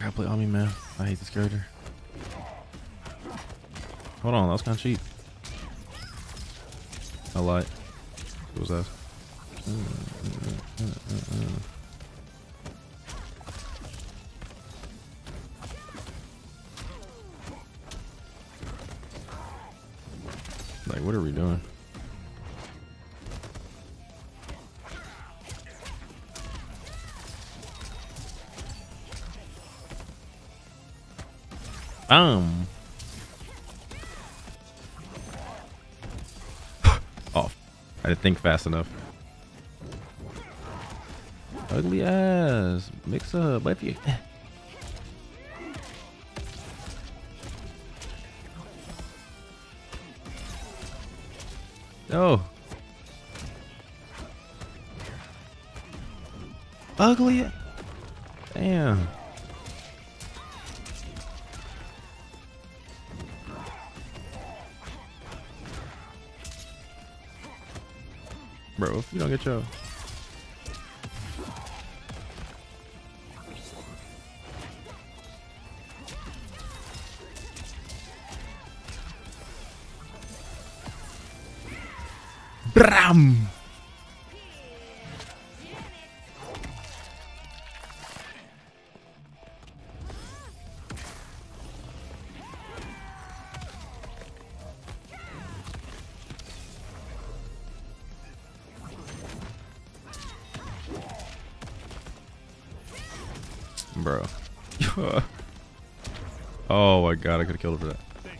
Gotta play Ami, man. I hate this character. Hold on, that was kind of cheap. I lied. What was that? Like, what are we doing? Oh, I didn't think fast enough. Ugly ass. Mix up. If you. Oh. Ugly. Damn. Bro, if you don't get your... Bram! Bro. Oh my god, I could have killed him for that.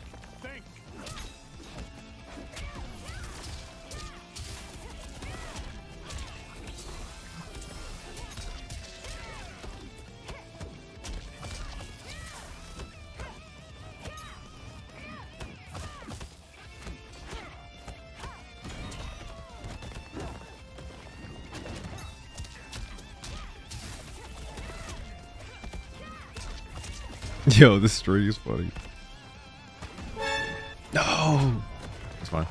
Yo, this story is funny. No, it's fine.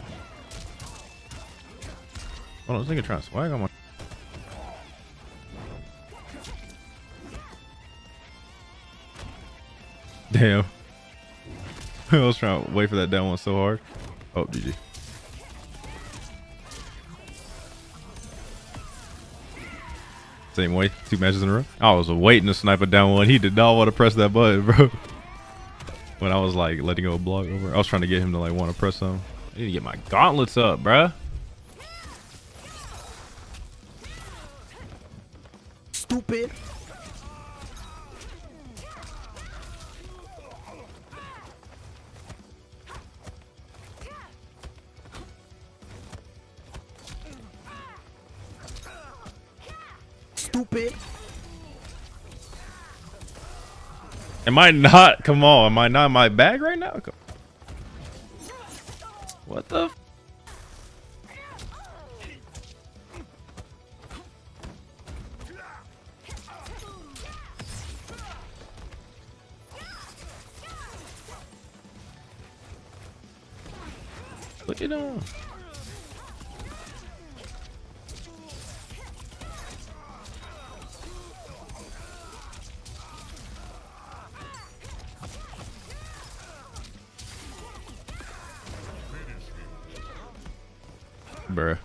Hold on, I was thinking trying to swag on my. Damn. I was trying to wait for that down one so hard. Oh, GG. Same way, 2 matches in a row. I was waiting to snipe a down one. He did not want to press that button, bro. When I was like letting go a block over, I was trying to get him to like want to press something. I need to get my gauntlets up, bruh. Stupid. Stupid. Am I not? Come on, am I not in my bag right now? What the? Look at him. Bruh.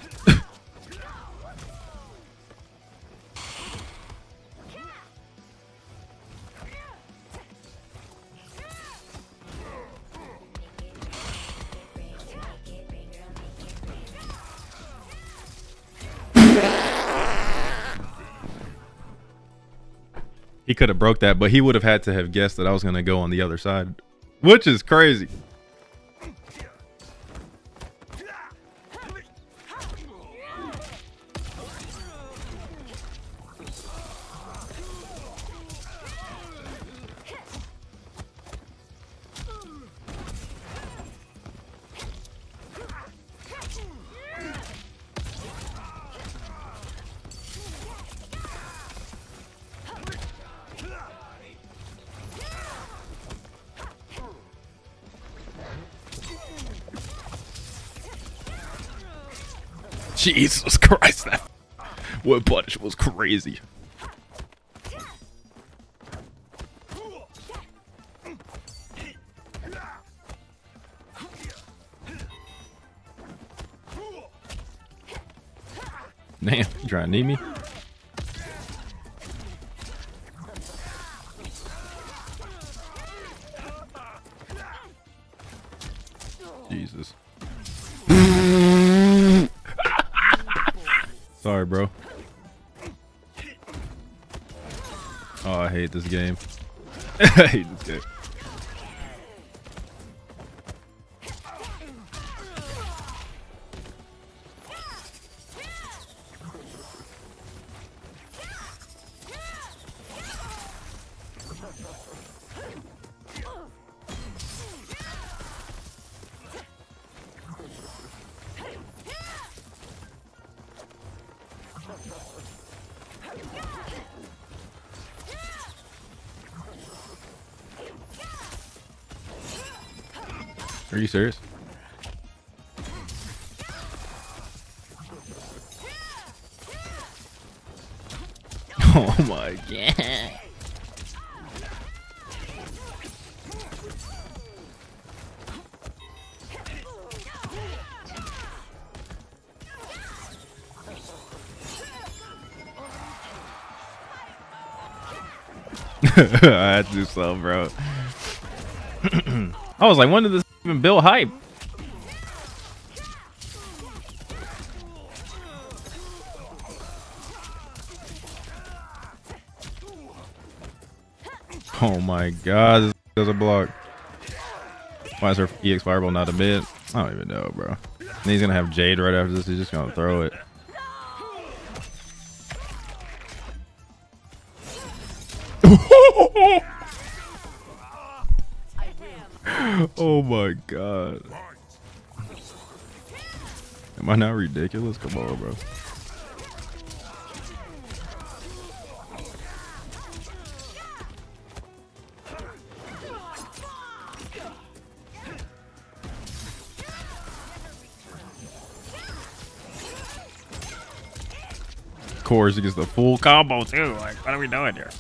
He could have broke that, but he would have had to have guessed that I was going to go on the other side, which is crazy. Jesus Christ, that one punish was crazy. Damn, you trying to knee me? Jesus. Sorry, bro. Oh, I hate this game. I hate this game. Are you serious? Oh my god. I had to do something, bro. I was like, when did this even build hype? Oh my god, this does a block. Why is her EX Fireball not a mid? I don't even know, bro. And he's gonna have Jade right after this. He's just gonna throw it. Oh my god. Am I not ridiculous? Come on, bro. Of course, he gets the full combo too. Like, what are we doing here?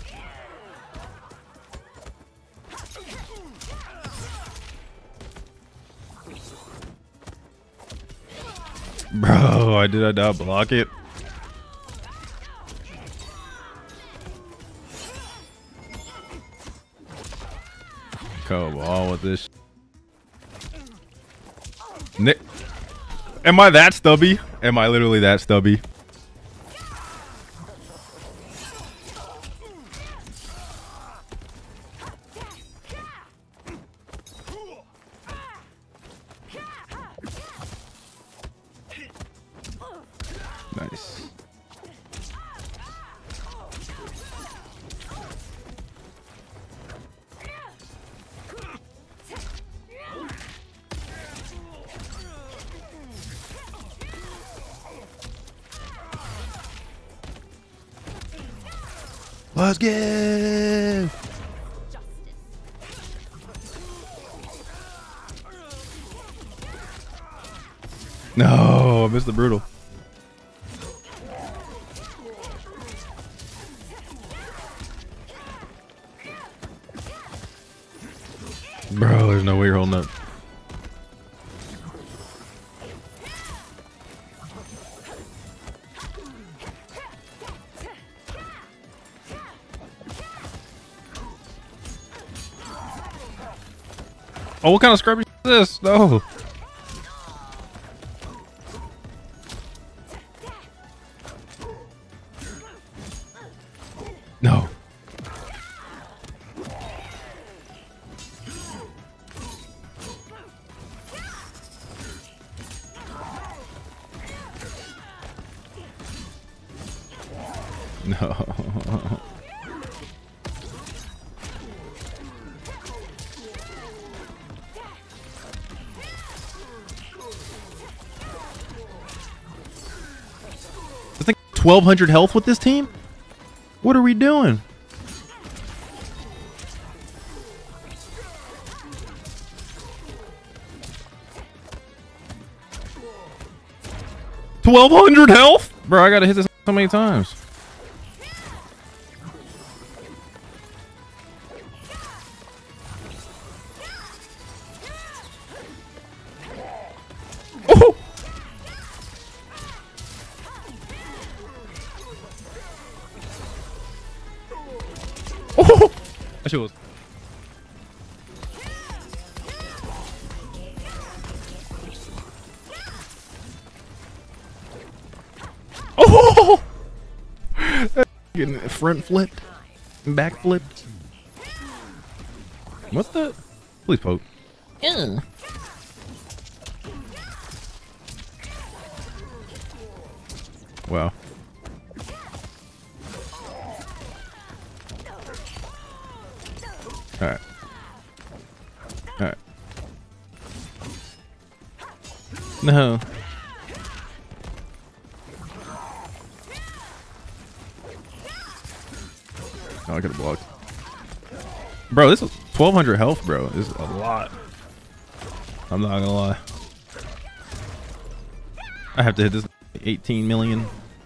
Bro, did I not block it? Come on with this. Nick, am I that stubby? Am I literally that stubby? Nice. Let's get. No, I missed the brutal. Bro, there's no way you're holding up. Oh, what kind of scrubby is this? No. No. No. I think 1,200 health with this team? What are we doing? $1,200 health? Bro, I gotta hit this so many times. Oh, that shit was. Oh, getting front flipped, back flipped. What's that? Please poke. Ew. Wow. Alright. Alright. No. Oh, I could have blocked. Bro, this is 1200 health, bro. This is a lot. I'm not gonna lie. I have to hit this 18 million.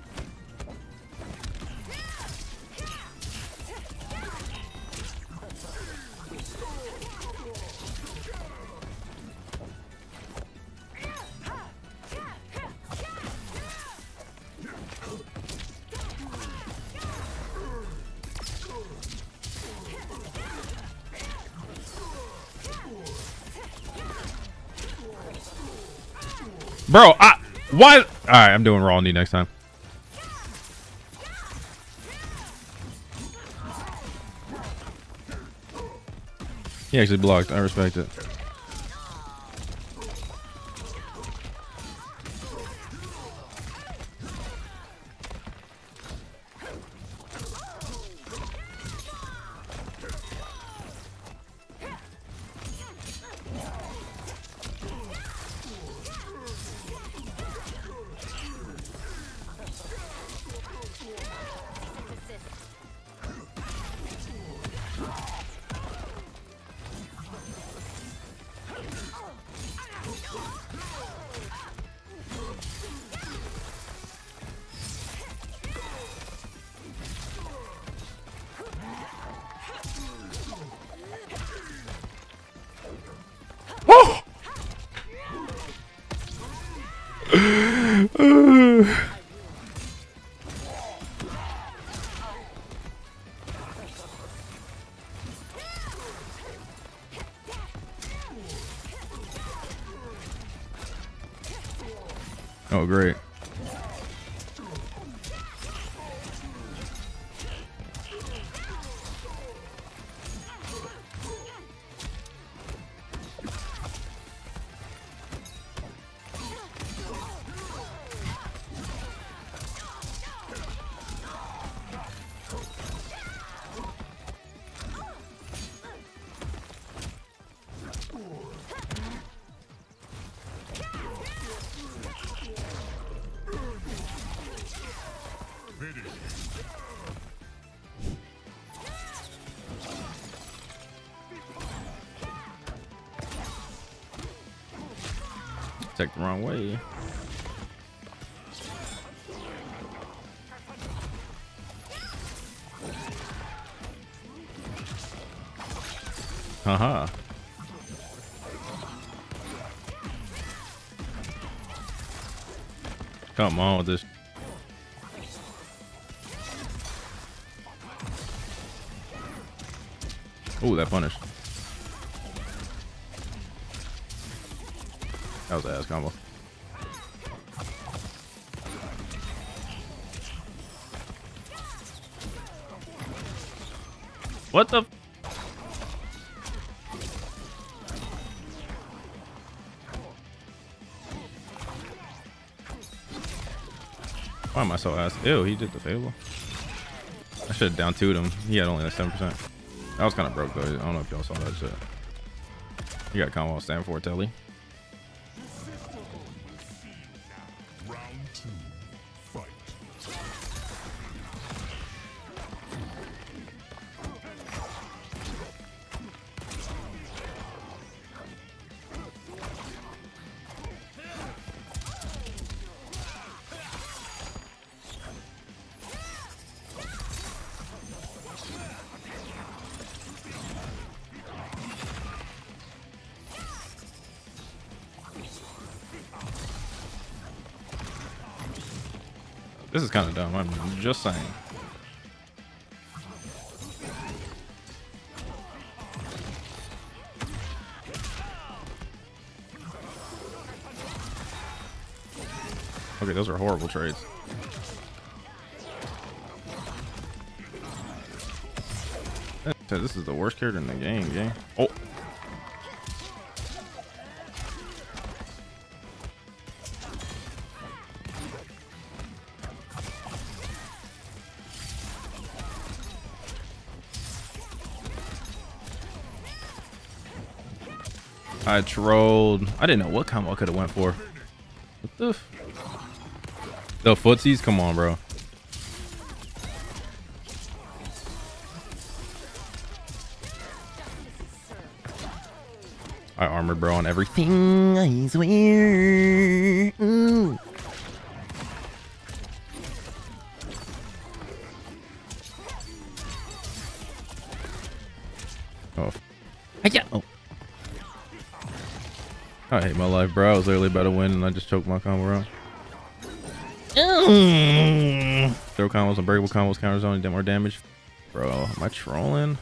Bro, why? All right, I'm doing raw knee next time. He actually blocked. I respect it. Oh, great. Take the wrong way. Haha. Come on with this. Ooh, that punish. That was an ass combo. What the? Why am I so ass? Ew, he did the fatal. I should have down 2'd him. He had only like 7%. That was kind of broke though. I don't know if y'all saw that shit. You got combo stand for Telly. This is kind of dumb. I'm just saying. Okay, those are horrible trades. This is the worst character in the game. Oh. I trolled. I didn't know what combo I could have went for. What the the footsies? Come on, bro. I armored bro on everything, I swear. Ooh. Oh. Yeah. Oh. I hate my life, bro. I was literally about to win and I just choked my combo out. Throw combos, unbreakable combos, counters only, get more damage. Bro, am I trolling?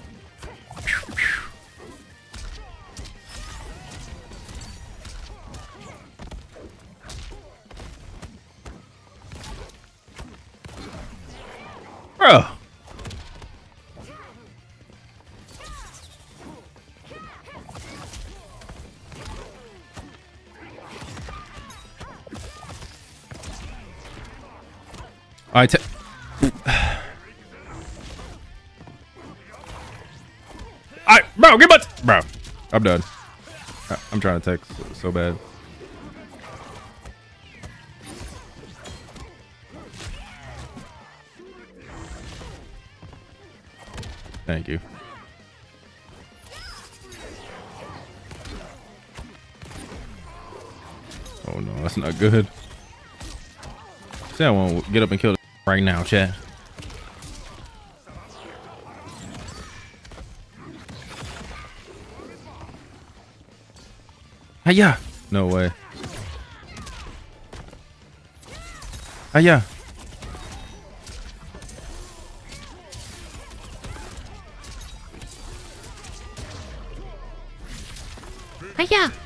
Bro. Bro, get butts. Bro, I'm done. I'm trying to text so bad. Thank you. Oh no, that's not good. Say I want to get up and kill right now, chat. Hiya! No way. Hiya! Hiya!